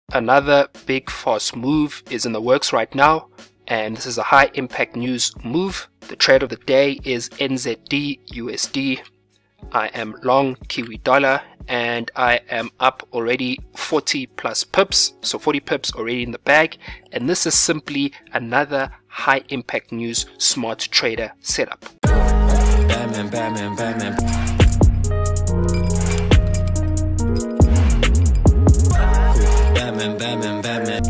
Another big fast move is in the works right now, and this is a high impact news move. The trade of the day is NZD USD. I am long Kiwi dollar and I am up already 40 plus pips, so 40 pips already in the bag, and this is simply another high impact news smart trader setup. Batman, Batman, Batman. Batman, Batman, Batman.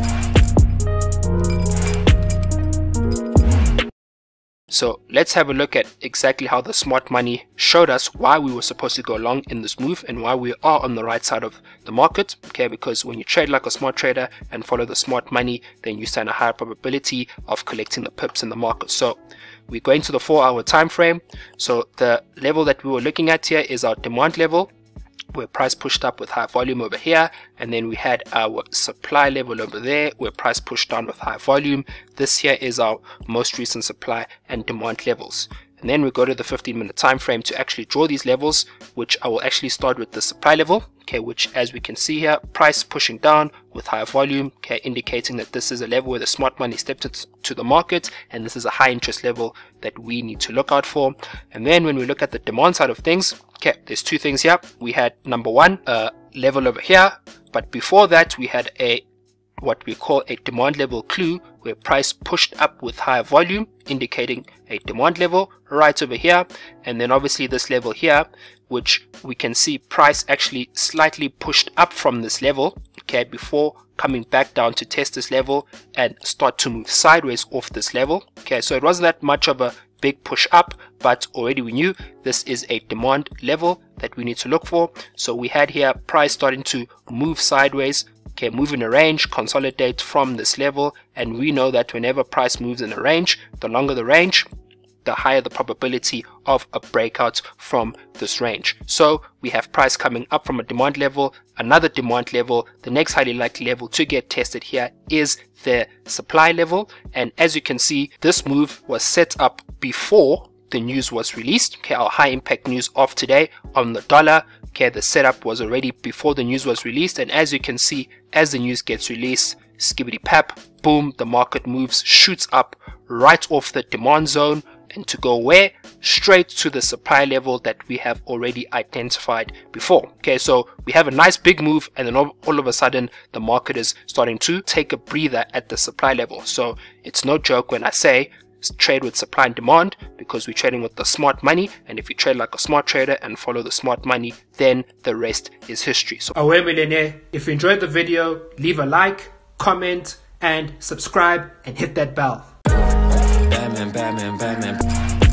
So let's have a look at exactly how the smart money showed us why we were supposed to go long in this move and why we are on the right side of the market. Okay, because when you trade like a smart trader and follow the smart money, then you stand a higher probability of collecting the pips in the market. So we're going to the 4-hour time frame. So the level that we were looking at here is our demand level, where price pushed up with high volume over here, and then we had our supply level over there where price pushed down with high volume. This here is our most recent supply and demand levels. And then we go to the 15-minute time frame to actually draw these levels, which I will actually start with the supply level, okay, which as we can see here, price pushing down with high volume, okay, indicating that this is a level where the smart money stepped into the market, and this is a high interest level that we need to look out for. And then when we look at the demand side of things, okay, there's two things here. We had number one, a level over here, but before that we had what we call a demand level clue, where price pushed up with higher volume, indicating a demand level right over here. And then obviously this level here, which we can see price actually slightly pushed up from this level, okay, before coming back down to test this level and start to move sideways off this level. Okay, so it wasn't that much of a big push up, but already we knew this is a demand level that we need to look for. So we had here price starting to move sideways, okay, move in a range, consolidate from this level, and we know that whenever price moves in a range, the longer the range, the higher the probability of a breakout from this range. So we have price coming up from a demand level, another demand level. The next highly likely level to get tested here is the supply level, and as you can see, this move was set up before the news was released. Okay, our high impact news of today on the dollar, okay, the setup was already before the news was released, and as you can see, as the news gets released, skibbity pap, boom, the market moves, shoots up right off the demand zone, and to go where? Straight to the supply level that we have already identified before. Okay, so we have a nice big move, and then all of a sudden the market is starting to take a breather at the supply level. So it's no joke when I say trade with supply and demand, because we're trading with the smart money, and if you trade like a smart trader and follow the smart money, then the rest is history. So away millionaire, if you enjoyed the video, leave a like, comment and subscribe and hit that bell. Batman, Batman, Batman.